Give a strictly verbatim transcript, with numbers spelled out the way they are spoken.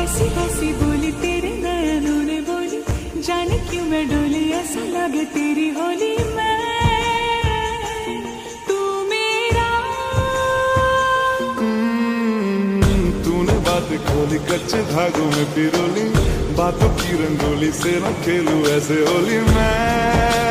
ऐसी ऐसी बोली तेरे नयनों ने बोली, जाने क्यों मैं डोली, ऐसा लगे तेरी होली में तू मेरा। तूने बात खोली कच्चे धागों में पिरोली, बातों की रंगोली से न खेलूं ऐसे होली मैं।